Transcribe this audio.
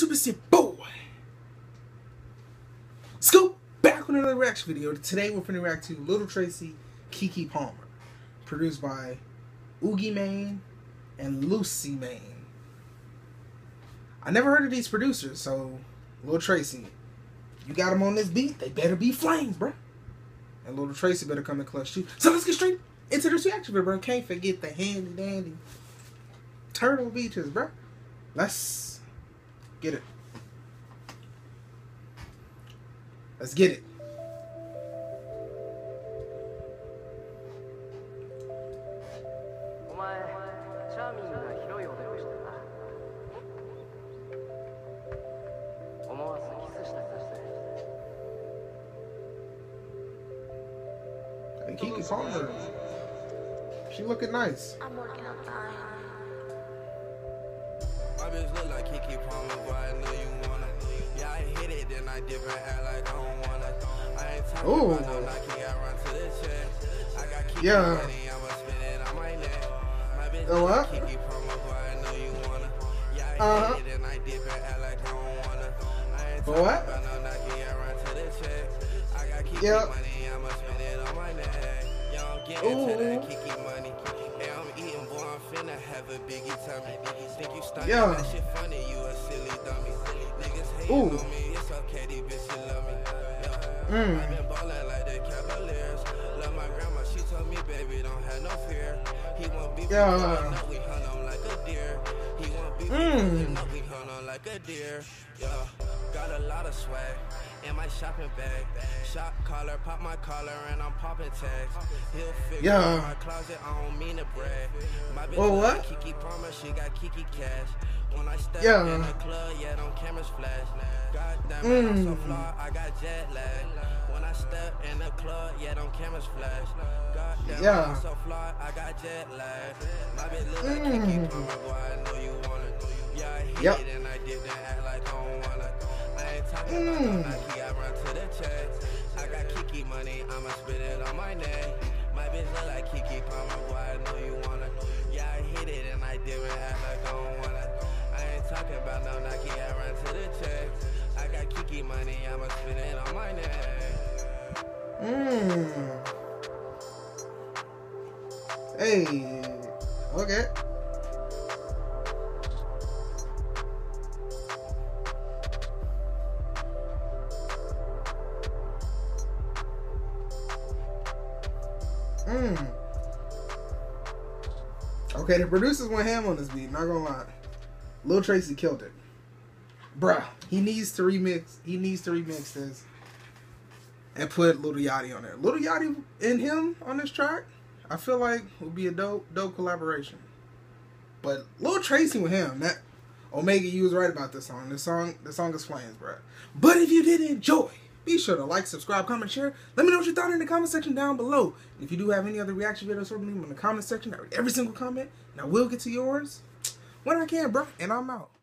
YouTube? It's your boy Scoop, back with another reaction video. Today we're finna react to Lil Tracy, Keke Palmer, produced by Oogie Main and Loosie Main. I never heard of these producers, so Lil Tracy, you got them on this beat, they better be flames, bruh. And Lil Tracy better come in clutch too. So let's get straight into this reaction video, bro. Can't forget the handy dandy turtle beaches, bruh. Let's get it. Let's get it. And Keke Palmer, she looking nice. I'm working on time. My bitch look like Keke Palmer, but I know you wanna. Yeah, I hit it, then I dip and act like I don't wanna. I ain't talking about no knocking, I run to the chest. I got Keke money, I'ma spend it on my neck. My bitch look like Keke Palmer, but I know you wanna. Yeah, I hit it, then I dip and act like I don't wanna. I ain't talking about no knocking, I run to the chest. I got Keke money, I'ma spend it on my neck. You don't get into that Keke money. Yeah, I'm eating, boy, I'm finna have a biggie tummy. Think you started that shit funny, you a silly dummy. Niggas hating on me, it's okay, these bitches love me. I've been ballin' like the Cavaliers. Love my grandma, she told me, baby, don't have no fear. He won't be know we hunt on like a deer. He won't be know we hunt on like a deer. Yeah, got a lot of swag in my shopping bag. Shop collar, pop my collar, and I'm popping tags. He'll figure out my closet, I don't mean to brag. My bitch like Keke Palmer, she got Keke cash. When I step in the club, yeah, them cameras flash. Goddamn it, I'm so fly, I got jet lag. When I step in the club, yeah, them cameras flash. Goddamn it, I'm so fly, I got jet lag. My bitch look like Keke Palmer, boy, I know you want it. Yeah, I hit it and I dip and act like I don't wanna. I ain't talking about no Nike, I run to the checks. I got Keke money, I'ma spit it on my neck. My bitch look like Keke Palmer, boy, I know you wanna. Yeah, I hit it and I dip and act like I don't wanna. I ain't talking about no Nike, I run to the checks. I got Keke money, I'ma spit it on my neck. Hey, okay. Okay, the producers went ham on this beat, not gonna lie. Lil Tracy killed it. Bruh, he needs to remix this and put Lil Yachty on there. Lil Yachty and him on this track, I feel like would be a dope collaboration. But Lil Tracy with him, that Omega, you was right about this song. The song is flames, bruh. But if you did enjoy, be sure to like, subscribe, comment, share. Let me know what you thought in the comment section down below. And if you do have any other reaction videos, leave them in the comment section. I read every single comment, and I will get to yours when I can, bro. And I'm out.